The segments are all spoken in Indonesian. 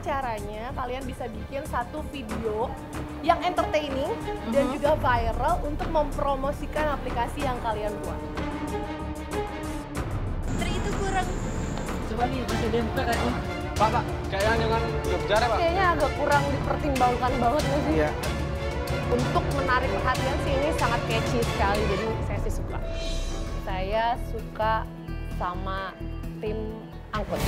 caranya kalian bisa bikin satu video yang entertaining dan juga viral untuk mempromosikan aplikasi yang kalian buat. Itu kurang. Coba nih, bisa dempet aja. Pak, kayaknya jangan bicara, Pak. Kayaknya agak kurang dipertimbangkan banget nggak sih? Iya. Untuk menarik perhatian sih ini sangat catchy sekali, jadi saya sih suka. Saya suka sama tim angkut.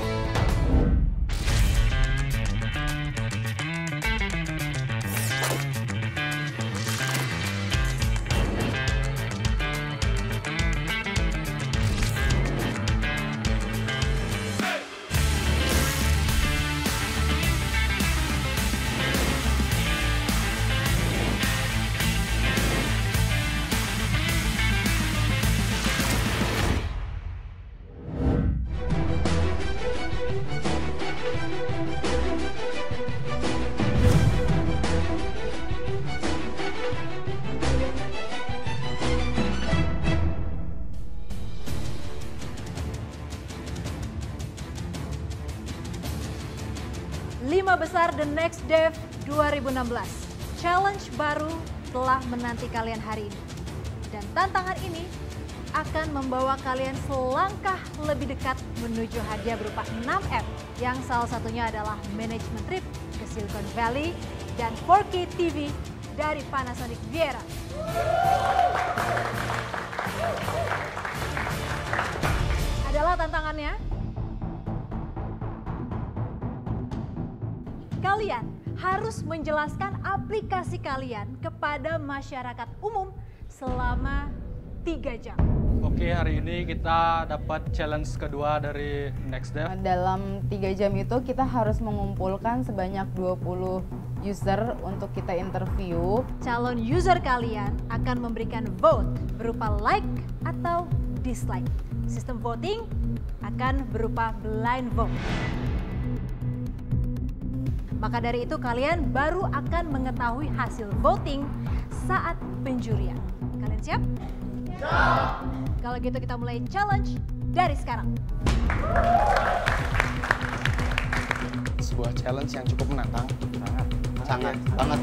Lima besar The Next Dev 2016. Challenge baru telah menanti kalian hari ini. Dan tantangan ini akan membawa kalian selangkah lebih dekat menuju hadiah berupa 6 app yang salah satunya adalah management trip ke Silicon Valley dan 4K TV dari Panasonic Viera. Adalah tantangannya. Kalian harus menjelaskan aplikasi kalian kepada masyarakat umum selama 3 jam. Oke, hari ini kita dapat challenge kedua dari Next Dev. Dalam 3 jam itu kita harus mengumpulkan sebanyak 20 user untuk kita interview. Calon user kalian akan memberikan vote berupa like atau dislike. Sistem voting akan berupa blind vote. Maka dari itu kalian baru akan mengetahui hasil voting saat penjurian. Kalian siap? Siap! Kalau gitu kita mulai challenge dari sekarang. Sebuah challenge yang cukup menantang. Sangat banget.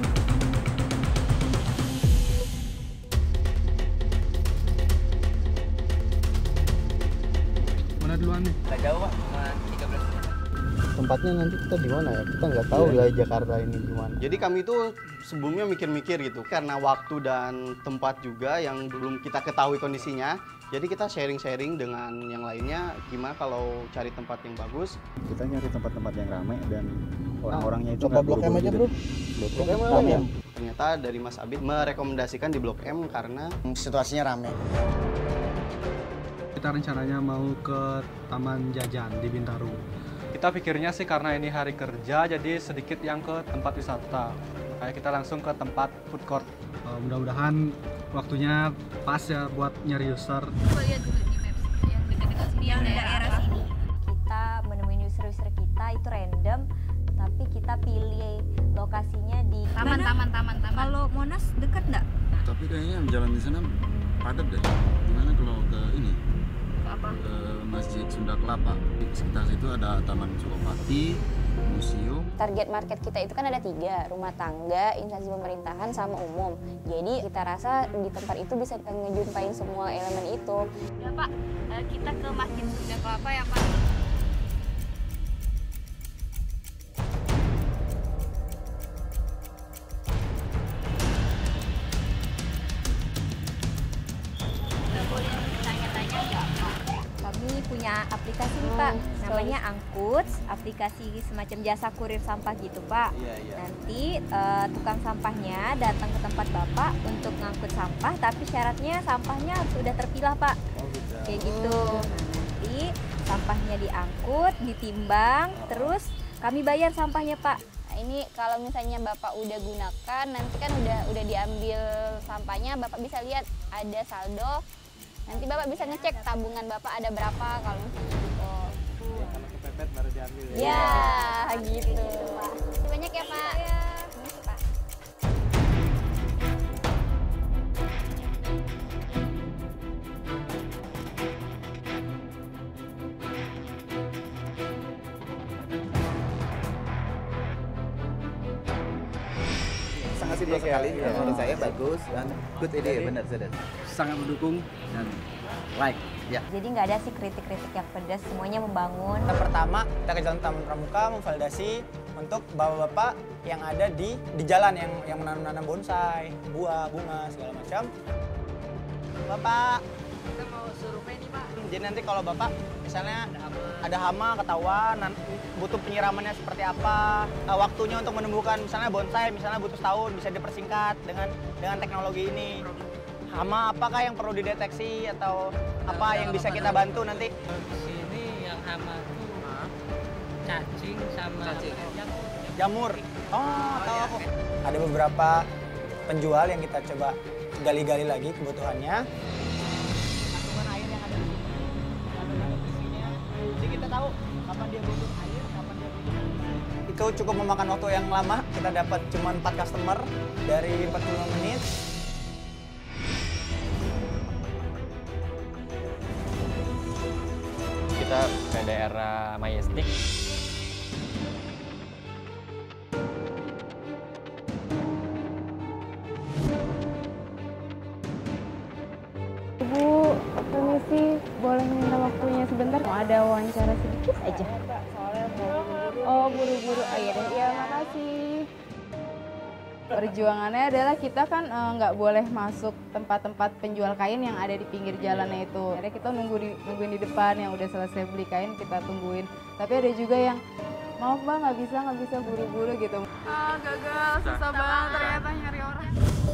Mana duluan nih? Gak jauh, Pak. Cuma 13 menit. Tempatnya nanti kita di mana ya? Kita nggak tahu ya Jakarta ini gimana. Jadi kami itu sebelumnya mikir-mikir gitu. Karena waktu dan tempat juga yang belum kita ketahui kondisinya. Jadi kita sharing-sharing dengan yang lainnya. Gimana kalau cari tempat yang bagus. Kita nyari tempat-tempat yang ramai dan orang-orangnya itu Coba Blok M aja bro. Blok M ramai. Ternyata dari Mas Abid merekomendasikan di Blok M karena situasinya ramai. Kita rencananya mau ke Taman Jajan di Bintaro. Kita pikirnya sih karena ini hari kerja, jadi sedikit yang ke tempat wisata. Kayak kita langsung ke tempat food court. Mudah-mudahan waktunya pas ya buat nyari user. Coba lihat dulu di maps yang dekat-dekat sini, yang daerah sini. Kita menemuin user-user kita itu random, tapi kita pilih lokasinya di Taman. Kalau Monas dekat nggak? Tapi kayaknya jalan di sana padat deh. Gimana kalau ke ini? Apa? Ke Masjid Sunda Kelapa. Di sekitar situ ada Taman Suropati, museum. target market kita itu kan ada 3, rumah tangga, instansi pemerintahan, sama umum. Jadi kita rasa di tempat itu bisa ngejumpain semua elemen itu. Ya Pak, kita ke Masjid Sunda Kelapa ya Pak. Kami punya aplikasi nih Pak, namanya Angkut, aplikasi semacam jasa kurir sampah gitu Pak. Nanti tukang sampahnya datang ke tempat Bapak untuk ngangkut sampah, tapi syaratnya sampahnya harus udah terpilah Pak. Kayak gitu. Nanti sampahnya diangkut, ditimbang, terus kami bayar sampahnya Pak. Nah, ini kalau misalnya Bapak udah gunakan, nanti kan udah diambil sampahnya, Bapak bisa lihat ada saldo. Nanti Bapak bisa ngecek tabungan Bapak ada berapa kalau misalnya gitu. Kalau kepepet baru diambil ya. Ya, gitu Pak. Terima kasih banyak ya Pak. Permisi, Pak. masih dua sekali. Ya, menurut saya bagus dan good ide, benar sudah. Sangat mendukung dan like. Ya. Jadi nggak ada sih kritik-kritik yang pedas, semuanya membangun. Yang pertama, kita ke Jalan Taman Pramuka memvalidasi untuk bapak-bapak yang ada di jalan yang menanam bonsai, buah, bunga, segala macam. Bapak, kita mau survei nih Pak. Jadi nanti kalau Bapak misalnya ada hama ketahuan, butuh penyiramannya seperti apa, waktunya untuk menumbuhkan misalnya bonsai, misalnya butuh setahun, bisa dipersingkat dengan teknologi ini. Hama apakah yang perlu dideteksi atau apa yang bisa kita bantu nanti? Di sini yang hama itu cacing sama Jamur. Oh, tahu aku. Ada beberapa penjual yang kita coba gali-gali lagi kebutuhannya. Kandungan air yang ada di sini, kandungan nutrisinya. Jadi kita tahu kapan dia butuh air, kapan dia butuh nutrisi. Itu cukup memakan waktu yang lama. Kita dapat cuma 4 customer dari 45 menit. Kita ke daerah Majestic. Bu, permisi, boleh minta waktunya sebentar? Mau ada wawancara sedikit aja. Oh, buru-buru. Oh iya deh, iya makasih. Perjuangannya adalah kita kan nggak boleh masuk tempat-tempat penjual kain yang ada di pinggir jalannya itu. Akhirnya kita nungguin di depan yang udah selesai beli kain, kita tungguin. Tapi ada juga yang, maaf bang nggak bisa buru-buru gitu. Ah gagal, susah banget ternyata nyari orang.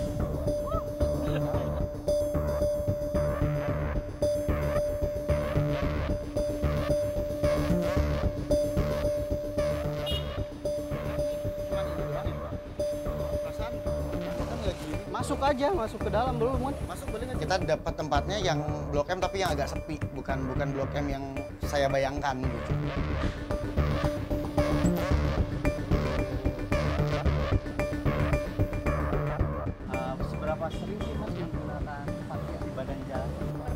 Masuk ke dalam belum, masuk boleh nggak? Kita dapat tempatnya yang Blok M tapi yang agak sepi, bukan Blok M yang saya bayangkan gitu. Seberapa sering sih Mas menggunakan parkir di badan jalan?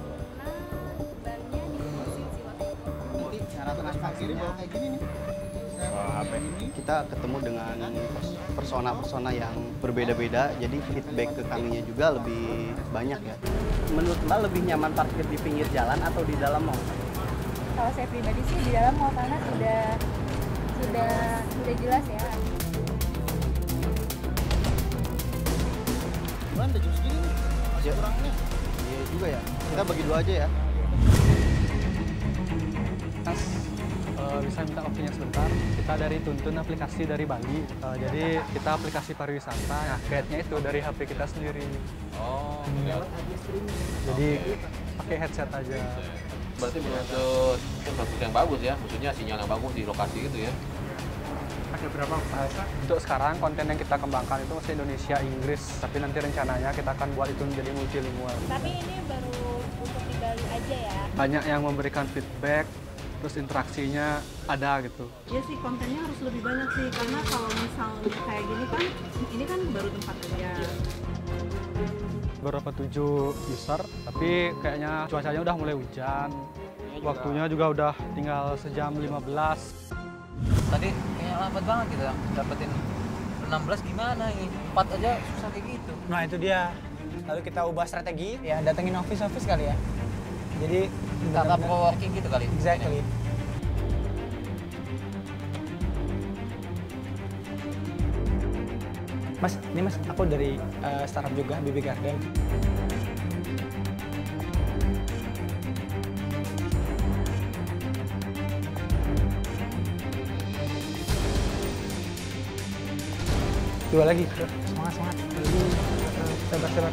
Nanti cara parkirnya bawa kayak gini nih. Kita ketemu dengan persona-persona yang berbeda-beda, jadi feedback ke kaminya juga lebih banyak ya. Menurut Mbak lebih nyaman parkir di pinggir jalan atau di dalam mall? Kalau saya pribadi sih di dalam mall karena sudah jelas ya. Gimana udah jam segini nih? Masih kurang nih? Iya juga ya. Kita bagi dua aja ya. Mas, bisa minta waktunya sebentar. Kita dari Tuntun, aplikasi dari Bali. Jadi kita aplikasi pariwisata. Nah, guide-nya itu dari HP kita sendiri. Oh, jadi pakai headset aja. Berarti menuntut infrastruktur yang bagus ya, maksudnya sinyal yang bagus di lokasi gitu ya. Pakai berapa bahasa? Untuk sekarang konten yang kita kembangkan itu masih Indonesia, Inggris. Tapi nanti rencananya kita akan buat itu menjadi multilingual. Tapi ini baru untuk di Bali aja ya. Banyak yang memberikan feedback, terus interaksinya ada gitu. Ya sih, kontennya harus lebih banyak sih, karena kalau misalnya kayak gini kan, ini kan baru tempat aja. Beberapa 7 user, tapi kayaknya cuacanya udah mulai hujan. Waktunya juga udah tinggal sejam 15. Tadi kayaknya lambat banget kita dapetin 16 gimana ini? 4 aja susah kayak gitu. Nah itu dia. Lalu kita ubah strategi, ya datengin office kali ya. Jadi Tata co-working gitu kali. Exactly. Mas, ini Mas, aku dari startup juga, BB Garden. Dua lagi, semangat. Sabar.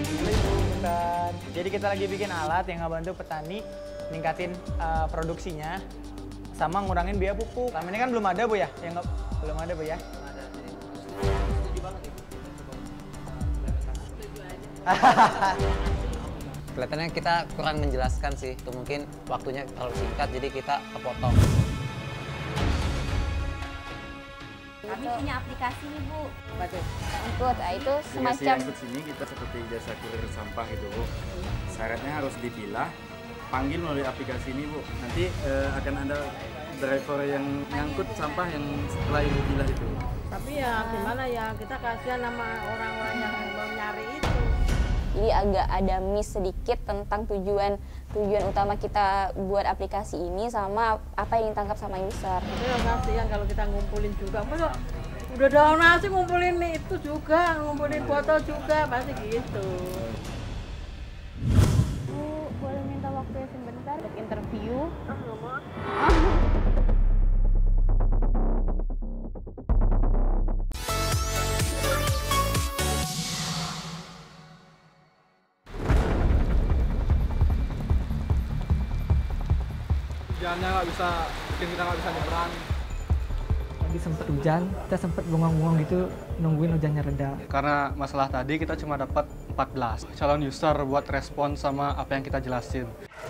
Jadi kita lagi bikin alat yang ngebantu petani ningkatin produksinya sama ngurangin biaya pupuk. Selama ini kan belum ada Bu ya? Belum ada Bu ya? Kelihatannya kita kurang menjelaskan sih, itu mungkin waktunya terlalu singkat jadi kita kepotong. Kami punya aplikasi nih Bu. Apa tuh? Angkut, itu semacam Angkut sini kita seperti jasa kurir sampah gitu Bu. Syaratnya harus dipilah, panggil melalui aplikasi ini Bu. Nanti akan ada driver yang nyangkut sampah yang setelah dipilah itu. Tapi ya gimana ya, kita kasihan sama orang-orang yang mau nyari itu. Jadi agak ada miss sedikit tentang tujuan utama kita buat aplikasi ini sama apa yang ditangkap sama user. Itu yang kasihan kalau kita ngumpulin juga. Masa udah donasi ngumpulin itu juga, ngumpulin foto juga, pasti gitu. Bu, boleh minta waktunya sebentar untuk interview? Hujannya nggak bisa, bikin kita nggak bisa nyebrang. Lagi sempet hujan, kita sempet bengong-bengong gitu nungguin hujannya reda. Karena masalah tadi kita cuma dapat 14 calon user buat respon sama apa yang kita jelasin.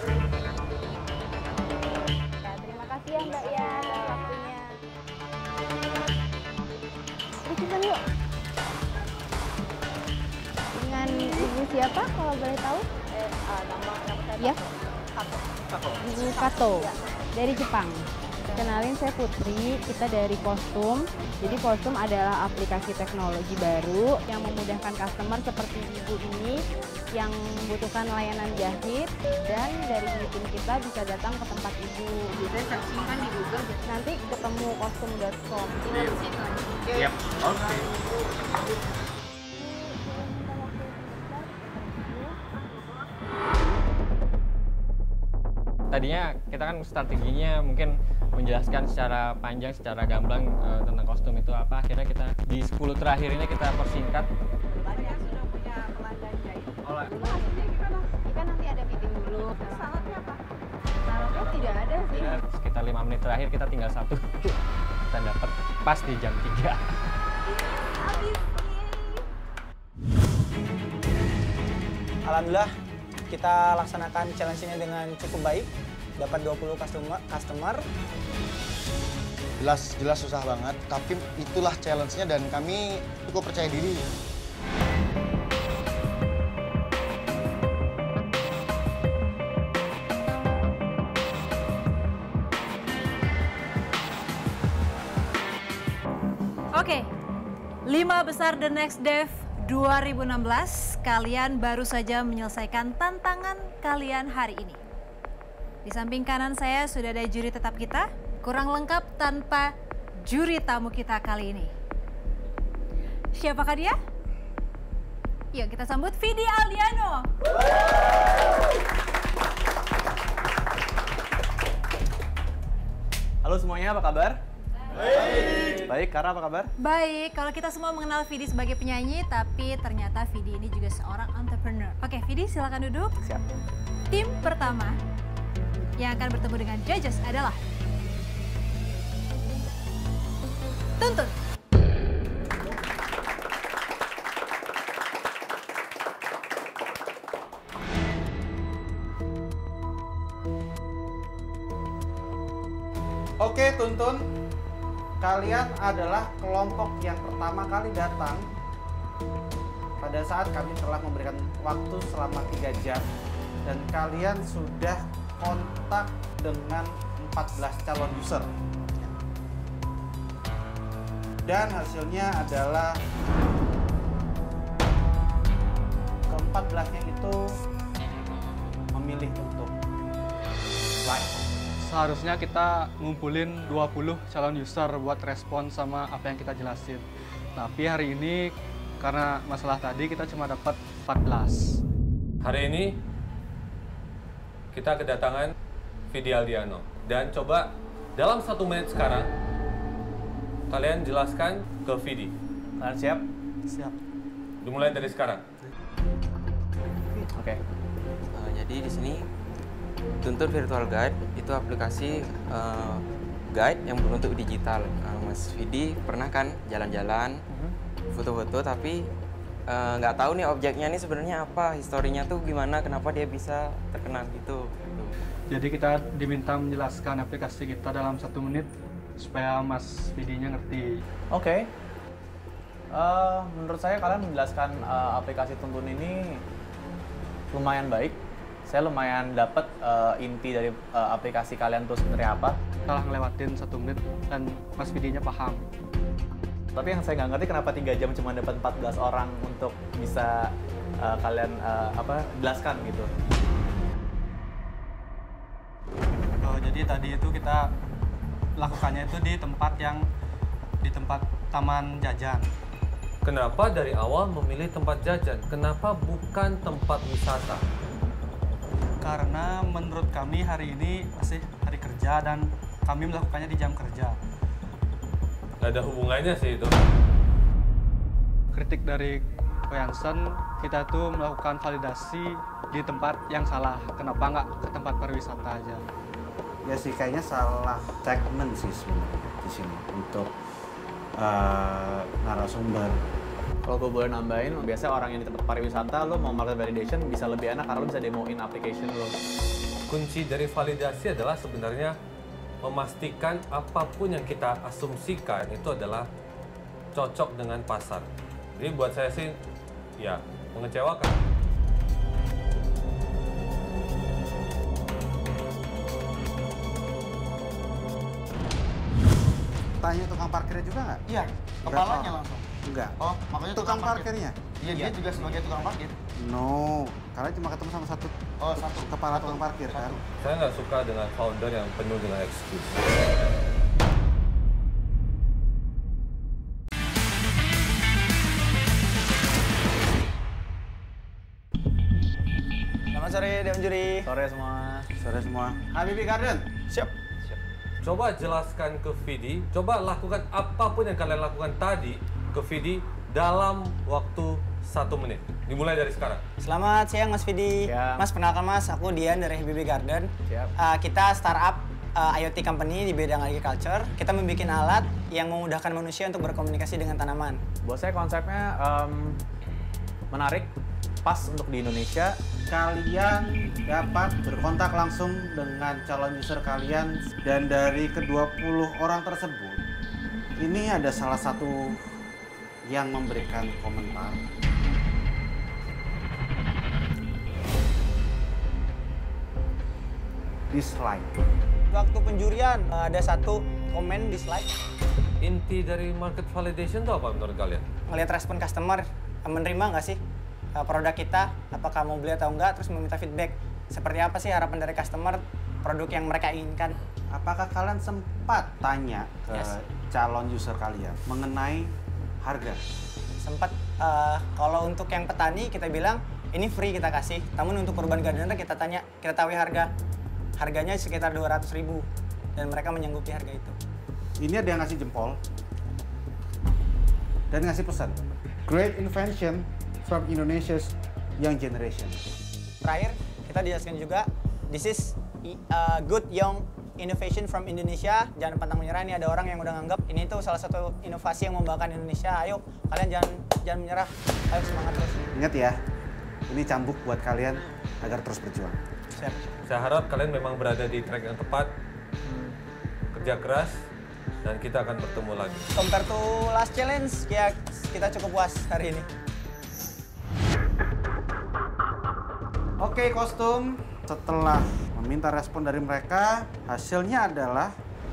Ya, terima kasih ya Mbak ya waktunya. Kita yuk. Dengan Ibu siapa kalau boleh tahu? Nama saya Ya. Kato. Ibu Kato dari Jepang. Kenalin, saya Putri, kita dari Kostum. Jadi Kostum adalah aplikasi teknologi baru yang memudahkan customer seperti ibu ini yang membutuhkan layanan jahit, dan dari tim kita bisa datang ke tempat ibu. Biasanya searching di Google, nanti ketemu kostum.com. Tinggal di situ. Yap, oke. Tadinya kita kan strateginya mungkin menjelaskan secara panjang, secara gamblang tentang kostum itu apa. Akhirnya kita di 10 terakhir ini kita persingkat. Banyak sudah punya pelanggan jahit. Kan nanti ada fitting dulu. Salahnya apa? Salahnya tidak ada sih. Sekitar 5 menit terakhir kita tinggal satu. Kita dapat pas di jam 3. Alhamdulillah kita laksanakan challenge ini dengan cukup baik. Dapat 20 customer. Jelas susah banget, tapi itulah challenge-nya dan kami cukup percaya diri. Oke, 5 besar The Next Dev 2016, kalian baru saja menyelesaikan tantangan kalian hari ini. Di samping kanan saya sudah ada juri tetap kita, kurang lengkap tanpa juri tamu kita kali ini. Siapakah dia? Yuk kita sambut Vidi Aldiano. Halo semuanya, apa kabar? Baik, Kara apa kabar? Baik, kalau kita semua mengenal Vidi sebagai penyanyi, tapi ternyata Vidi ini juga seorang entrepreneur. Oke, Vidi silakan duduk. Siap. Tim pertama yang akan bertemu dengan judges adalah Tuntun. Oke, Tuntun. Kalian adalah kelompok yang pertama kali datang pada saat kami telah memberikan waktu selama 3 jam dan kalian sudah kontak dengan 14 calon user. Dan hasilnya adalah ke-14-nya itu memilih untuk like. Seharusnya kita ngumpulin 20 calon user buat respon sama apa yang kita jelasin. Tapi hari ini karena masalah tadi kita cuma dapat 14. Hari ini kita kedatangan Vidi Aldiano. Dan coba dalam 1 menit sekarang kalian jelaskan ke Vidi. Kalian siap? Siap. Dimulai dari sekarang. Oke. Jadi di sini Tuntun Virtual Guide itu aplikasi guide yang berbentuk digital. Mas Vidi pernah kan jalan-jalan, foto-foto, tapi nggak tahu nih objeknya ini sebenarnya apa, historinya tuh gimana, kenapa dia bisa terkenal gitu. Jadi kita diminta menjelaskan aplikasi kita dalam 1 menit supaya Mas Vidi-nya ngerti. Oke. Menurut saya kalian menjelaskan aplikasi Tuntun ini lumayan baik. Saya lumayan dapat inti dari aplikasi kalian tuh sebenarnya apa. Setelah ngelewatin 1 menit dan Mas Vidi-nya paham. Tapi yang saya nggak ngerti kenapa 3 jam cuma dapat 14 orang untuk bisa kalian jelaskan gitu. Jadi tadi itu kita lakukannya itu di tempat taman jajan. Kenapa dari awal memilih tempat jajan? Kenapa bukan tempat wisata? Karena menurut kami hari ini masih hari kerja dan kami melakukannya di jam kerja. Gak ada hubungannya sih itu. Kritik dari Koyansen, kita tuh melakukan validasi di tempat yang salah. Kenapa nggak ke tempat pariwisata aja? Ya sih, kayaknya salah segmen sih sebenarnya di sini untuk narasumber. Kalau gue boleh nambahin, biasanya orang yang di tempat pariwisata, lo mau market validation bisa lebih enak karena lo bisa demoin application lo. Kunci dari validasi adalah sebenarnya memastikan apapun yang kita asumsikan itu adalah cocok dengan pasar. Jadi buat saya sih, ya mengecewakan. Tanya tukang parkirnya juga nggak? Iya, kepalanya langsung. Enggak. Oh, makanya tukang parkirnya? Iya, dia juga sebagai tukang parkir. No, karena cuma ketemu sama satu kepala tukang parkir kan. Saya nggak suka dengan founder yang penuh dengan excuse. Selamat sore, Dewan Juri. Sore semua. Sore semua. Habibie Garden. Siap. Coba jelaskan ke Vidi, coba lakukan apapun yang kalian lakukan tadi ke Vidi dalam waktu 1 menit. Dimulai dari sekarang. Selamat siang Mas Vidi. Siap. Mas, perkenalkan Mas, aku Dian dari Habibie Garden. Siap. Kita startup IoT company di bidang agriculture. Kita membuat alat yang memudahkan manusia untuk berkomunikasi dengan tanaman. Buat saya konsepnya menarik, pas untuk di Indonesia. Kalian dapat berkontak langsung dengan calon user kalian, dan dari ke-20 orang tersebut, ini ada salah satu yang memberikan komentar. Di slide. Waktu penjurian ada satu komen di slide. Inti dari market validation itu apa menurut kalian? Ngelihat respon customer, menerima nggak sih produk kita, apakah mau beli atau enggak, terus meminta feedback. Seperti apa sih harapan dari customer, produk yang mereka inginkan. Apakah kalian sempat tanya ke calon user kalian mengenai harga? Sempat, kalau untuk yang petani kita bilang, ini free kita kasih. Namun untuk urban gardener kita tanya, kita tahu harga. Harganya sekitar 200.000 dan mereka menyanggupi harga itu. Ini ada yang ngasih jempol dan ngasih pesan. Great invention from Indonesia's young generation. Terakhir, kita dijelaskan juga, this is a good young innovation from Indonesia. Jangan pantang menyerah, ini ada orang yang udah nganggap ini tuh salah satu inovasi yang membanggakan Indonesia. Ayo, kalian jangan menyerah. Ayo semangat terus. Ingat ya, ini cambuk buat kalian agar terus berjuang. Siap. Saya harap kalian memang berada di track yang tepat, kerja keras, dan kita akan bertemu lagi. Compare to last challenge, ya kita cukup puas hari ini. Oke, kostum. Setelah meminta respon dari mereka, hasilnya adalah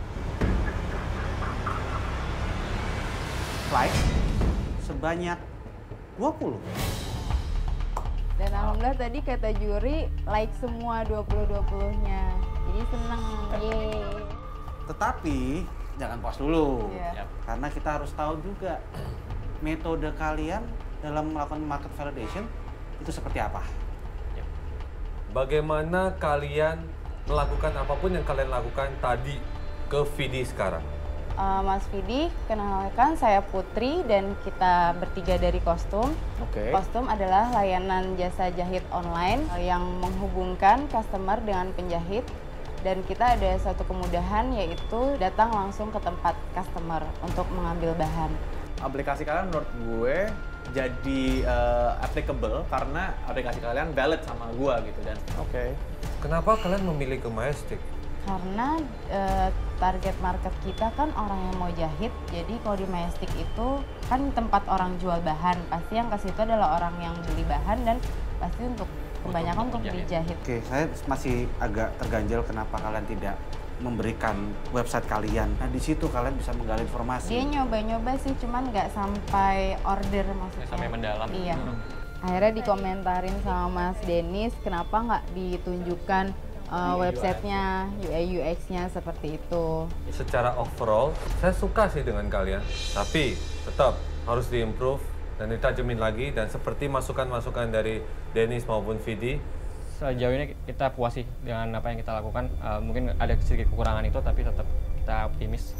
like sebanyak 20. Dan alhamdulillah tadi kata juri like semua 20-20-nya. Jadi seneng, yeay. Tetapi jangan puas dulu. Iya. Karena kita harus tahu juga metode kalian dalam melakukan market validation itu seperti apa. Bagaimana kalian melakukan apapun yang kalian lakukan tadi ke Vidi sekarang? Mas Vidi, kenalkan saya Putri dan kita bertiga dari Kostum. Oke. Kostum adalah layanan jasa jahit online yang menghubungkan customer dengan penjahit. Dan kita ada satu kemudahan, yaitu datang langsung ke tempat customer untuk mengambil bahan. Aplikasi kalian menurut gue jadi applicable karena aplikasi kalian valid sama gue gitu. Dan Kenapa kalian memilih ke Majestic? Karena target market kita kan orang yang mau jahit, jadi kalau di Majestic itu kan tempat orang jual bahan, pasti yang ke situ adalah orang yang beli bahan dan pasti untuk kebanyakan untuk dijahit. Oke, saya masih agak terganjal kenapa kalian tidak memberikan website kalian. Nah, di situ kalian bisa menggali informasi. Dia nyoba-nyoba sih, cuman nggak sampai order maksudnya. Sampai mendalam. Iya. Akhirnya dikomentarin sama Mas Denis, kenapa nggak ditunjukkan websitenya, UI UX-nya seperti itu. Secara overall, saya suka sih dengan kalian, tapi tetap harus diimprove dan ditajemin lagi. Dan seperti masukan-masukan dari Denis maupun Vidi, sejauh ini kita puas sih dengan apa yang kita lakukan. Mungkin ada sedikit kekurangan itu, tapi tetap kita optimis.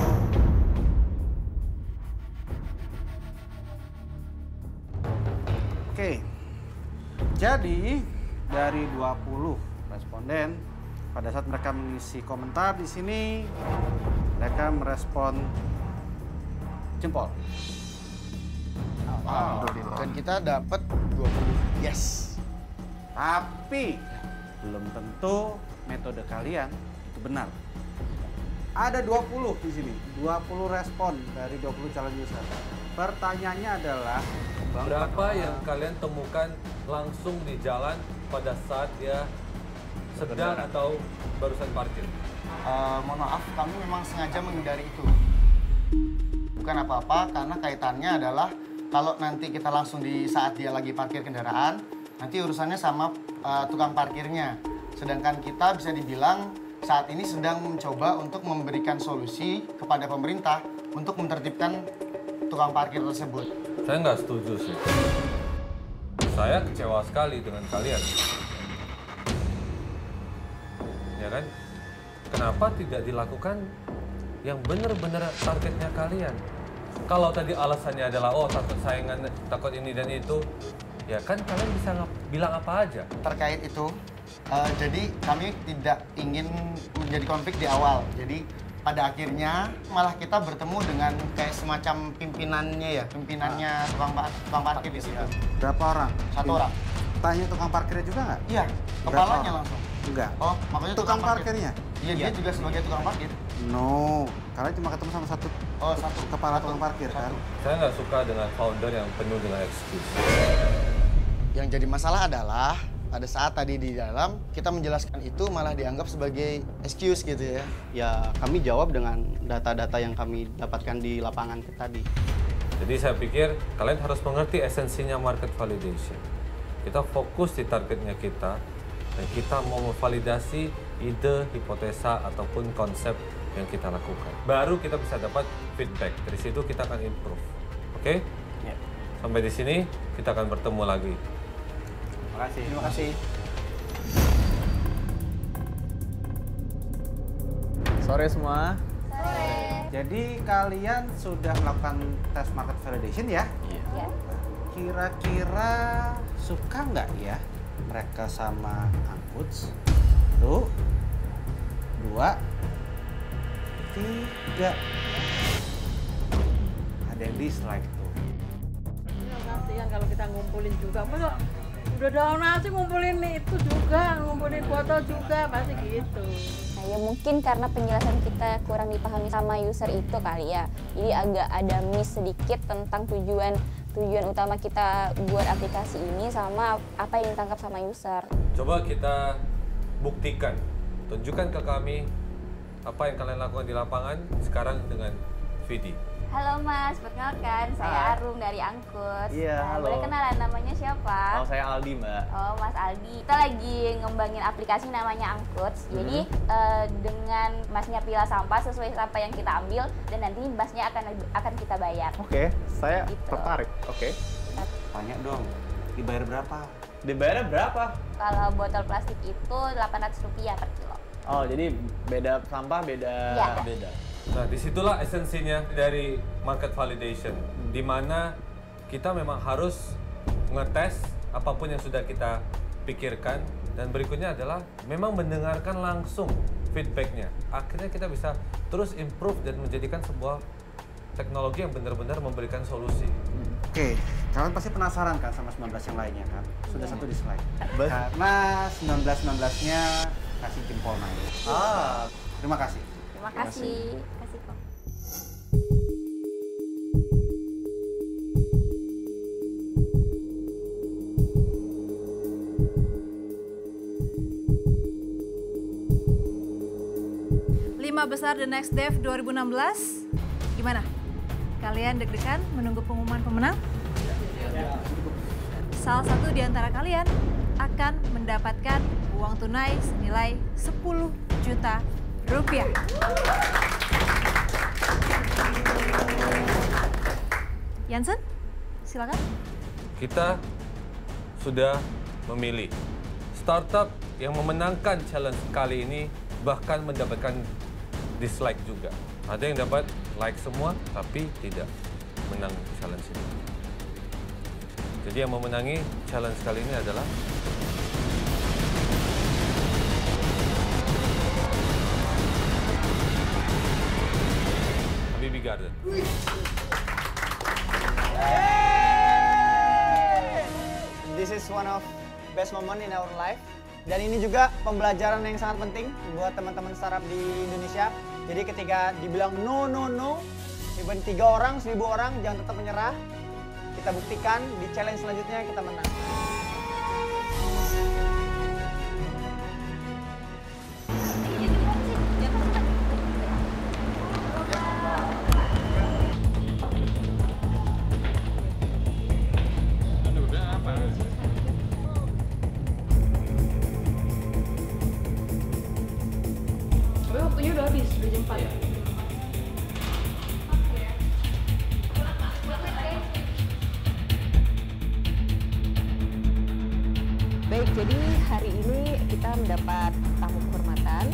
Oke, jadi dari 20 responden, pada saat mereka mengisi komentar di sini, mereka merespon jempol. Dan kita dapat 20 yes. Tapi belum tentu metode kalian itu benar. Ada 20 di sini, 20 respon dari 20 calon user. Pertanyaannya adalah berapa yang kalian temukan langsung di jalan pada saat dia sedang atau barusan parkir? Mohon maaf, kami memang sengaja menghindari itu. Bukan apa-apa, karena kaitannya adalah kalau nanti kita langsung di saat dia lagi parkir kendaraan, nanti urusannya sama tukang parkirnya. Sedangkan kita bisa dibilang saat ini sedang mencoba untuk memberikan solusi kepada pemerintah untuk menertibkan tukang parkir tersebut. Saya nggak setuju sih. Saya kecewa sekali dengan kalian. Ya kan? Kenapa tidak dilakukan yang benar-benar targetnya kalian? Kalau tadi alasannya adalah, oh takut saingan, takut ini dan itu, ya kan kalian bisa bilang apa aja. Terkait itu, jadi kami tidak ingin menjadi konflik di awal. Jadi pada akhirnya malah kita bertemu dengan kayak semacam pimpinannya tukang parkir di situ. Berapa orang? 1 orang. Tanya tukang parkirnya juga nggak? Iya, kepalanya langsung. Enggak. Oh, makanya tukang parkirnya? Iya, dia juga sebagai tukang parkir. No, kalian cuma ketemu sama satu kepala tukang parkir kan? Saya nggak suka dengan founder yang penuh dengan excuse. Yang jadi masalah adalah pada saat tadi di dalam kita menjelaskan itu malah dianggap sebagai excuse gitu ya. Ya kami jawab dengan data-data yang kami dapatkan di lapangan tadi. Jadi saya pikir kalian harus mengerti esensinya market validation. Kita fokus di targetnya kita dan kita mau memvalidasi ide, hipotesa ataupun konsep yang kita lakukan. Baru kita bisa dapat feedback. Dari situ kita akan improve. Oke? Ya. Sampai di sini kita akan bertemu lagi. Terima kasih. Sore semua. Jadi kalian sudah melakukan tes market validation ya? Iya. Kira-kira suka nggak ya mereka sama Angkuts? 1, 2, 3. Ada yang dislike tuh. Kasihan kalau kita ngumpulin juga. Masa udah daun nasi ngumpulin itu juga, ngumpulin foto juga, pasti gitu. Nah, ya mungkin karena penjelasan kita kurang dipahami sama user itu kali ya. Jadi agak ada miss sedikit tentang tujuan utama kita buat aplikasi ini sama apa yang ditangkap sama user. Coba kita buktikan, tunjukkan ke kami apa yang kalian lakukan di lapangan sekarang dengan Vidi. Halo Mas, perkenalkan saya Arum dari Angkuts. Iya, halo. Boleh kenalan namanya siapa? Oh, saya Aldi, Mbak. Oh, Mas Aldi. Kita lagi ngembangin aplikasi namanya Angkuts. Jadi dengan Masnya pilah sampah sesuai sampah yang kita ambil dan nanti Masnya akan kita bayar. Oke, saya tertarik. Oke. Tanya dong, dibayar berapa? Dibayar berapa? Kalau botol plastik itu Rp800 per kilo. Oh, jadi beda sampah, beda. Iya. Beda. Nah, disitulah esensinya dari market validation, di mana kita memang harus ngetes apapun yang sudah kita pikirkan, dan berikutnya adalah memang mendengarkan langsung feedbacknya. Akhirnya kita bisa terus improve dan menjadikan sebuah teknologi yang benar-benar memberikan solusi. Oke, kalian pasti penasaran kan sama 19 yang lainnya kan? Sudah satu di slide. Karena 19-19-nya kasih jempol naik. Terima kasih. Terima kasih. Kasih kok. Duta Besar The Next Dev 2016. Gimana? Kalian deg-degan menunggu pengumuman pemenang? Salah satu di antara kalian akan mendapatkan uang tunai senilai 10 juta rupiah. Jansen, silakan. Kita sudah memilih startup yang memenangkan challenge kali ini, bahkan mendapatkan dislike juga. Ada yang dapat like semua, tapi tidak menang challenge ini. Jadi yang memenangi challenge kali ini adalah Habibie Garden. This is one of best moment in our life. Dan ini juga pembelajaran yang sangat penting buat teman-teman startup di Indonesia. Jadi ketika dibilang no, even 3 orang, 1000 orang, jangan tetap menyerah. Kita buktikan di challenge selanjutnya kita menang. Waktunya udah habis, udah jam 4. Baik, jadi hari ini kita mendapat tamu kehormatan.